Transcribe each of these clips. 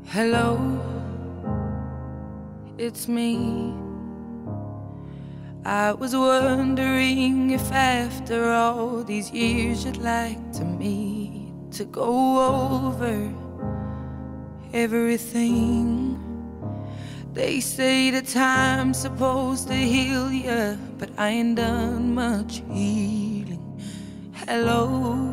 Hello, it's me. I was wondering if after all these years you'd like to meet to go over everything. They say that time's supposed to heal ya, but I ain't done much healing. Hello,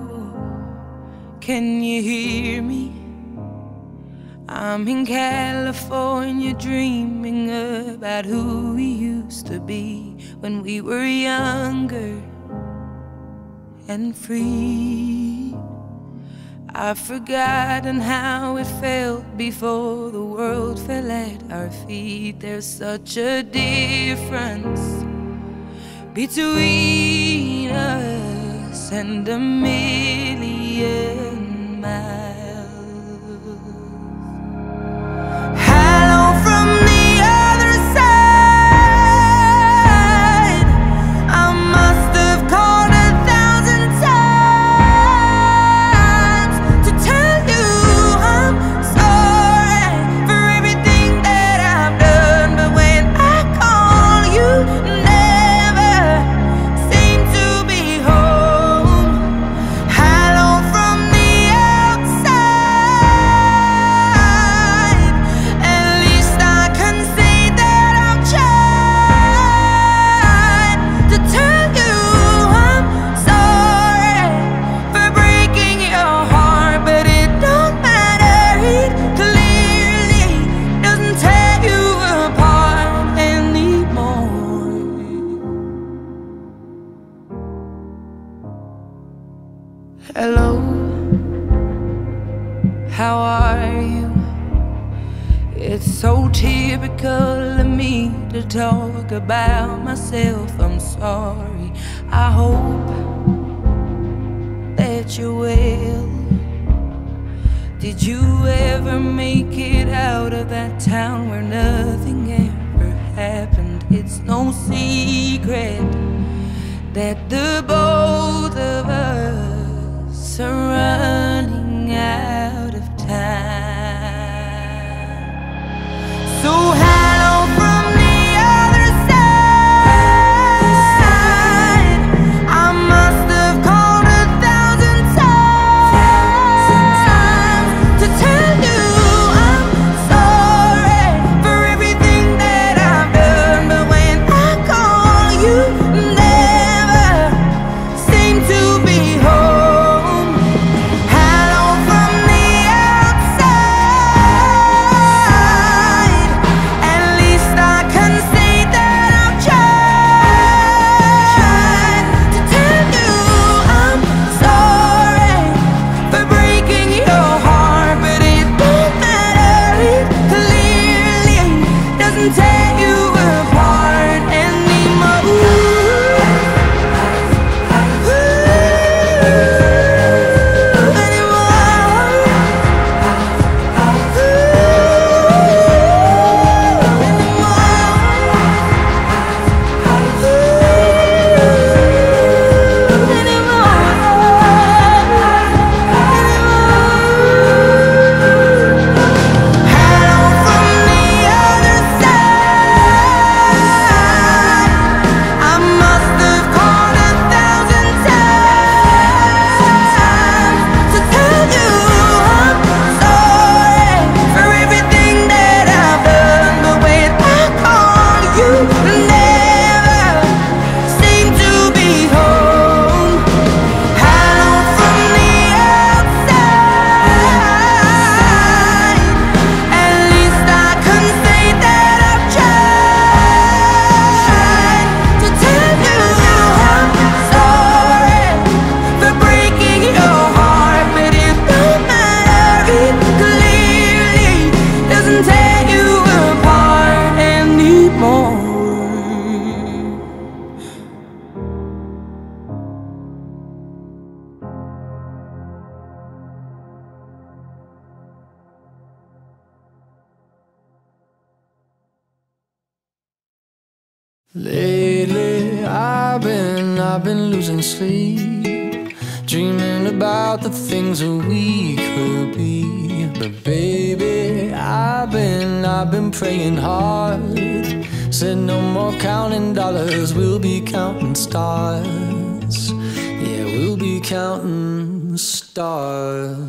can you hear me? I'm in California dreaming about who we used to be when we were younger and free. I've forgotten how it felt before the world fell at our feet. There's such a difference between us and a million miles. Hello, how are you? It's so typical of me to talk about myself. I'm sorry. I hope that you're well. Did you ever make it out of that town where nothing ever happened? It's no secret that the both of us are running out of time. So hello from the other side. I must have called 1,000 times to tell you I'm sorry for everything that I've done, but when I call you, never seem to be home. Lately I've been losing sleep, dreaming about the things that we could be. But baby, I've been praying hard. Said no more counting dollars, we'll be counting stars. Yeah, we'll be counting stars.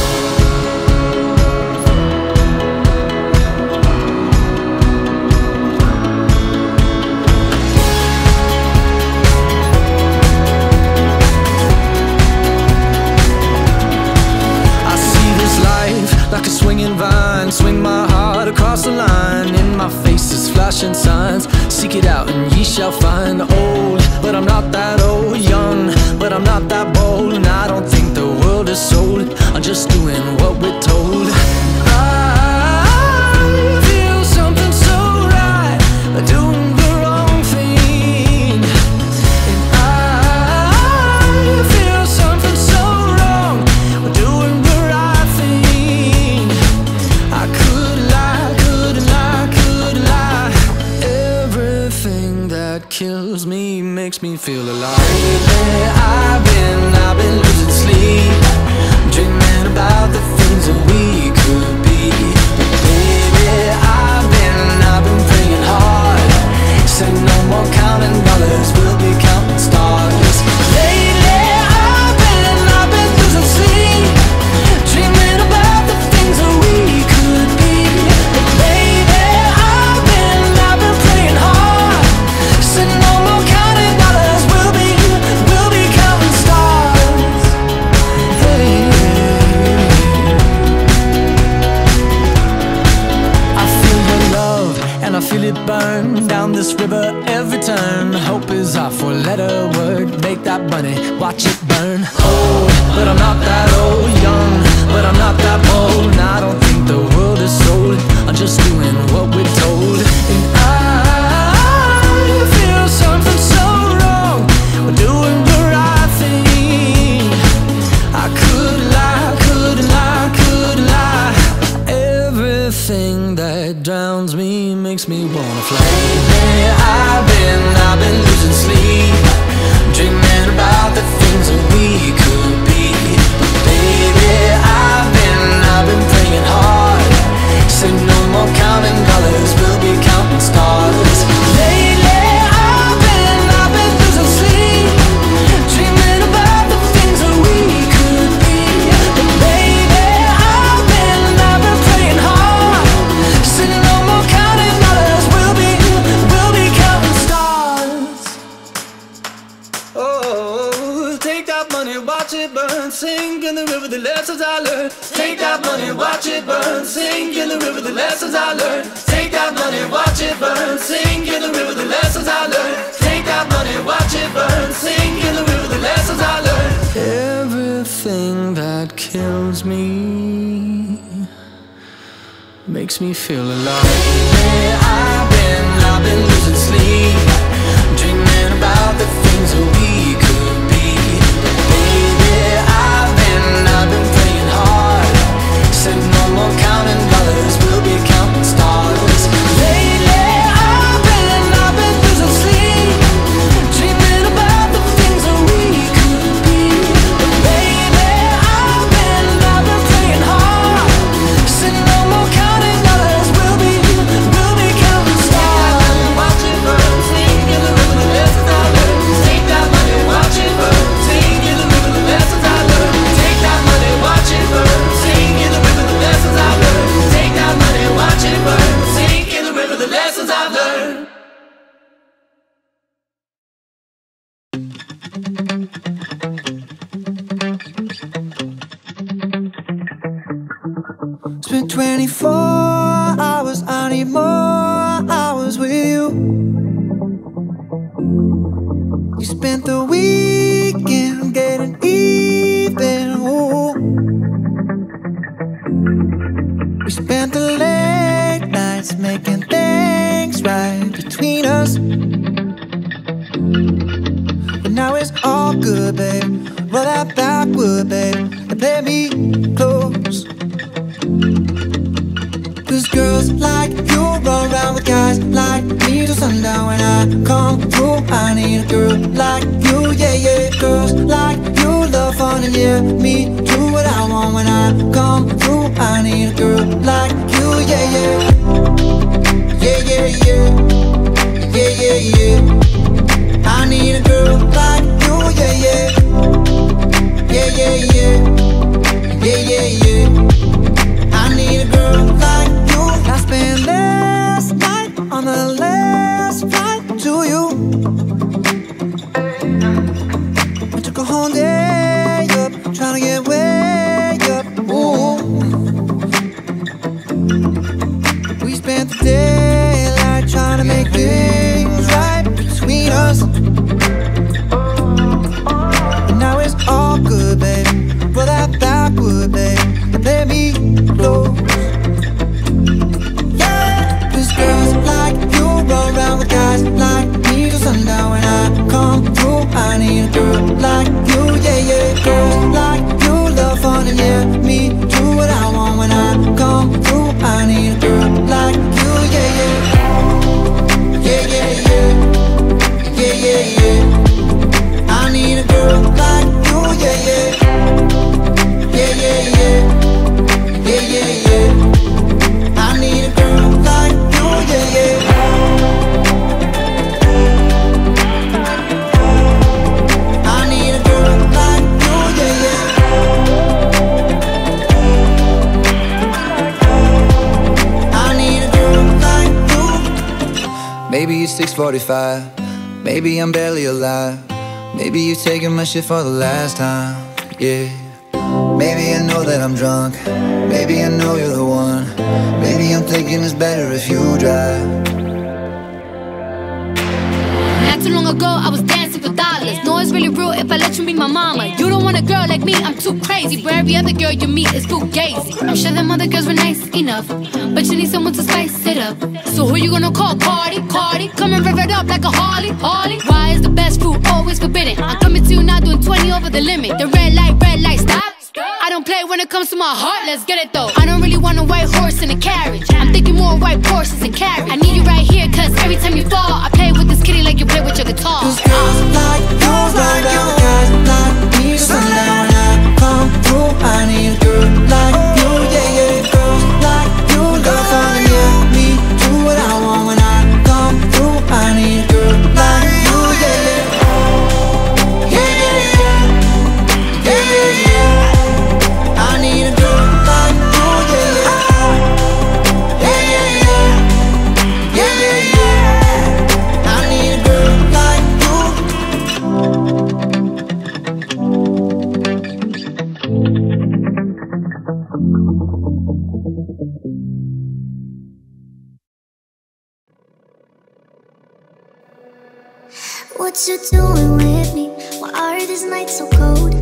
Like a swinging vine, swing my heart across the line. In my face is flashing signs. Seek it out and ye shall find. Old, but I'm not that old. Young, but I'm not that bold. And I don't think the world is sold. I'm just doing what we're told. I feel something so right, doing the wrong thing. And I feel something so wrong, doing the right thing. I could lie, couldn't lie, couldn't lie. Everything that kills me makes me feel alive. Lately I've been losing sleep, dreaming about the things that we could be. But baby, I've been praying hard. Said no more counting dollars, we'll be counting stars. Lately I've been losing sleep, dreaming about the things that we could be. But baby, I've been praying hard. Said no more counting dollars, we'll be counting stars. Hey. I feel your love and I feel it burn down this river every turn. Hope is our four-letter word. Make that money, watch it burn. Old, but I'm not that old. Young, but I'm not that bold. And I don't think the world is sold. I'm just doing what we're told. And I feel something so wrong, we're doing the right thing. I could lie, couldn't lie, couldn't lie. Everything that drowns me makes me wanna fly. Lately I've been losing sleep, dreaming about the things that we could be. But baby, I've been praying hard. Said no more counting dollars, we'll be counting stars. Lately I've been losing sleep, dreaming about the things that we could be. But baby, I've been praying hard. Said no more counting dollars, we'll be counting stars. Oh, take that money, watch it burn, sink in the river, the lessons I learned. Take that money, watch it burn, sink in the river, the lessons I learned. Take that money, watch it burn, sink in the river, the lessons I learned. Take that money, watch it burn, sink in the river, the lessons I learned. Everything that kills me makes me feel alive. Lately I've been losing sleep, dreaming about the things that we could be. But baby, I've been praying hard. Said no more counting dollars, we'll be counting stars. Lately I've been losing sleep, dreaming about the things that we could be. But baby, I've been praying hard. Said no more counting dollars, we'll be counting stars. Watch it burn, sing in the river, the lessons I learned. Take that money, watch it burn, sing in the river, the lessons I learned. Take that money, watch it burn, sing in the river, the lessons I learned. Take that money, watch it burn, sing in the river, the lessons I've learned. Spent 24 hours, I need more hours with you. You spent the weekend getting even, ooh. We spent the late nights making things right between us. But now it's all good, babe. Roll that backward, babe, and play me close. Cause girls like you run around with guys like me till sundown. When I come through, I need a girl like you, yeah, yeah. Girls like you love fun fun and yeah, me do what I want when I come through. I need a girl like you, yeah, yeah. Yeah, yeah, yeah. Yeah, yeah, yeah. I need a girl like you, yeah, yeah. Yeah, yeah, yeah. Yeah, yeah, yeah. I need a girl like you. I spent last night on the last flight to you. I took a whole day up, trying to get way up. Ooh. We spent the daylight trying to make things right between us. And now it's all good, babe. Roll that backward, babe, and play me close. Yeah, 'cause girls like you roll around with guys like me till sundown. When I come through, I need a girl like you, yeah, yeah. Girls like you love fun and yeah, me do what I want when I come through. I need a girl like you, yeah, yeah. Yeah, yeah, yeah. Yeah, yeah, yeah. I need a girl like you, yeah, yeah. Yeah, yeah, yeah. Yeah, yeah, yeah. I need a girl like you, yeah, yeah. I need a girl like you, yeah, yeah. I need a girl like you. Maybe it's 6:45. Maybe I'm barely alive. Maybe you're taking my shit for the last time, yeah. Maybe I know that I'm drunk. Maybe I know you're the one. Maybe I'm thinking it's better if you drive. Not too long ago, I was dancing for dollars. No, it's really real if I let you meet my mama. You don't want a girl like me, I'm too crazy. Where every other girl you meet is fugazi. I'm sure them other girls were nice enough, but you need someone to spice it up. So who you gonna call? Cardi, Cardi. Come and rev it up like a Harley, Harley. Why is the best fruit always forbidden? I'm coming to you now doing 20 over the limit. The red light, stop. I don't play when it comes to my heart, let's get it though. I don't really want a white horse in a carriage. I'm thinking more white horses and carriage. I need you right here, cause every time you fall, I play with this kitty like you play with your guitar. 'Cause girls like you, like you, guys like me, sundown when I come through. I need a girl like you, yeah, yeah. Girls like you, love fun and yeah, me do what I want when I come through. I need a girl like you, yeah, yeah. Yeah, yeah, yeah. Yeah, yeah, yeah. I need a girl like you, yeah, yeah. Yeah, yeah, yeah. Yeah, yeah, yeah. I need a girl like you. What you doing with me? Why are these nights so cold?